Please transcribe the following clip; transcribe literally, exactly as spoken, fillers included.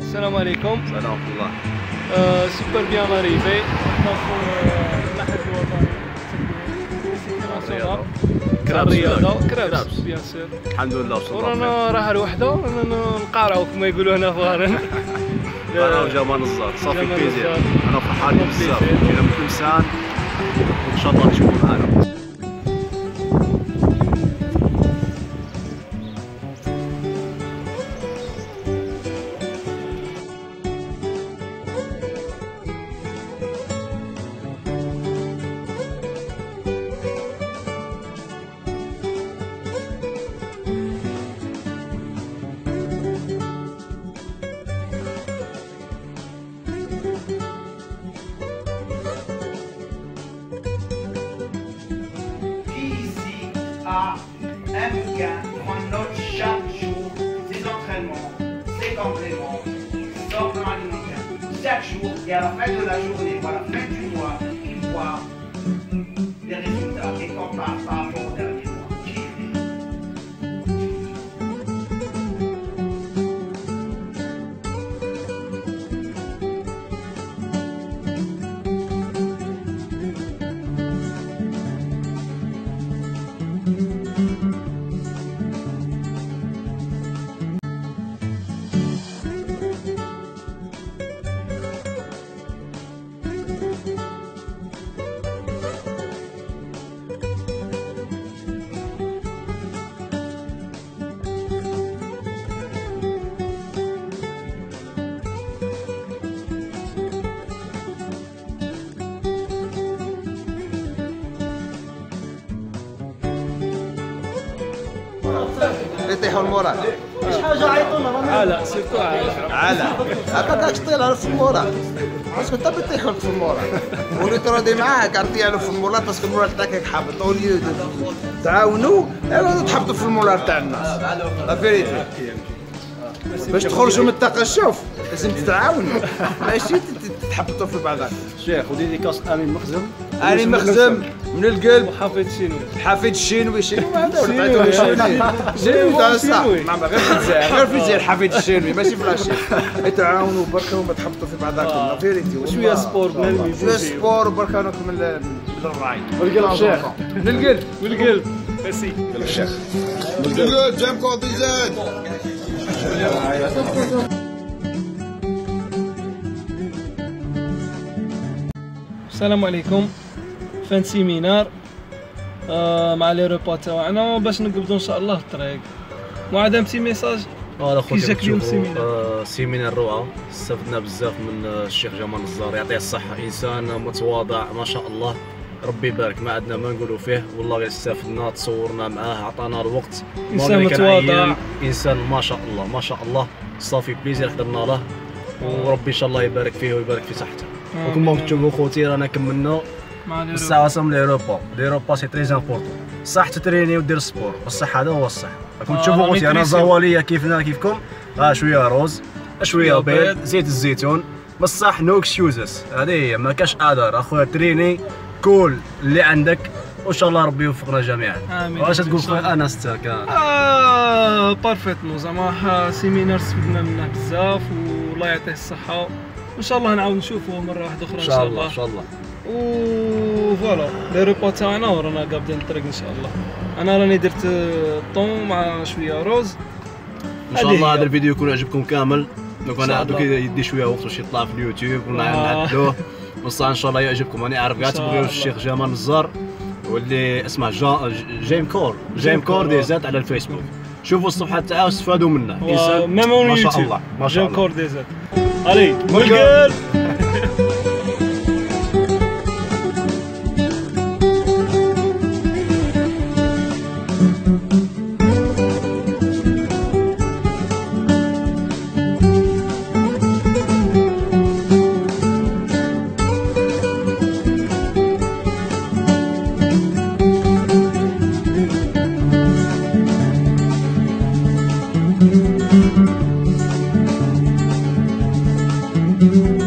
السلام عليكم. سلام ورحمة الله. آه سوبر بيان اريفي نحن اللحظة الوطني تاع الرياضة كرابس بيان سور. الحمد لله وصلنا. ورانا راح الوحدة ورانا نقارعو كما يقولوا هنا في غارن. قراو جمال الزار صافي بليزير. أنا فرحان بزاف جينا من تلمسان وإن شاء الله تشوفوا معنا. Un bouquin où on note chaque jour ses entraînements, ses compléments, son plan alimentaire. Chaque jour et à la fin de la journée ou à la fin du mois, il voit les résultats et compare par rapport au dernier mois. يطيحوا المورال. شي حاجه عيطونا اه لا سيرتو عالة علا هكاك تطير في المورال باسكو انت بتطيح في المورال واللي تراضي معاه كارتي له في المورال باسكو المورال تاعك حابط وليو تعاونوا الا تحبطوا في المورال تاع الناس لا فيريتي باش تخرجوا من التقشف لازم تتعاونوا ماشي تحبطوا في بعضكم. شيخ وديديكاس امين مخزم. امين مخزم من القلب. وحفيد الشينوي. حفيد الشينوي شنو هذا ولا عيطوا شينوي شنو تاع صح ما غير في الجزائر غير في الجزائر حفيد الشينوي ماشي في لاشي. تعاونوا بركه وما تحبطوا في بعضكم لا فيريتي شويه سبور بنادم شويه سبور بركه راكم من الراي والقلب شيخ من القلب والقلب ميرسي الشيخ من القلب جام كونديزات. السلام عليكم. فان سيمينار آه مع لي روبا تاعنا باش نقبضوا ان شاء الله الطريق. وعاد بتي ميساج فوالا خويا كي جاك اليوم السيمينار؟ آه سيمينار روعه، استفدنا بزاف من الشيخ جمال الزار يعطيه الصحه، انسان متواضع ما شاء الله، ربي يبارك ما عندنا ما نقولوا فيه، والله غير استفدنا تصورنا معاه عطانا الوقت. انسان متواضع، انسان ما شاء الله ما شاء الله صافي بليزير خدرنا له، وربي ان شاء الله يبارك فيه ويبارك في صحته. وكما تشوفوا خوتي رانا كملنا الساعه وصلنا لي روبا، لي روبا سي تري امبورطون، صح تتريني ودير سبور، بصح هذا هو الصح. راكم تشوفوا خوتي انا زواليه كيفنا كيفكم، ها شويه روز شويه بيض زيت الزيتون، بصح نو اكسكيوزز، هذه هي ما كاش اذر اخويا تريني كول اللي عندك وان شاء الله ربي يوفقنا جميعا. امين. واش تقول خويا انس تاعك؟ اه بارفيتمون زعما سيمينار استفدنا منه بزاف والله يعطيه الصحه، وان شاء الله نعاود نشوفوه مره واحده اخرى ان شاء الله ان شاء الله. وفوالا لي روبا تاعنا ورانا قابضين الطريق ان شاء الله. انا راني درت الطون مع شويه روز ان شاء الله هذا الفيديو يكون عجبكم كامل. دونك انا دوك يدي شويه وقت باش يطلع في اليوتيوب ونعدلوه، بصح ان شاء الله يعجبكم. راني عارف كاع تبغيو الشيخ جمال الزار واللي اسمه جيم كور جيم كور ديزات على الفيسبوك، شوفوا الصفحه تاعو استفادوا منه، انسان ما شاء الله ما شاء الله. جيم كور ديزات علي والقلب. Thank you.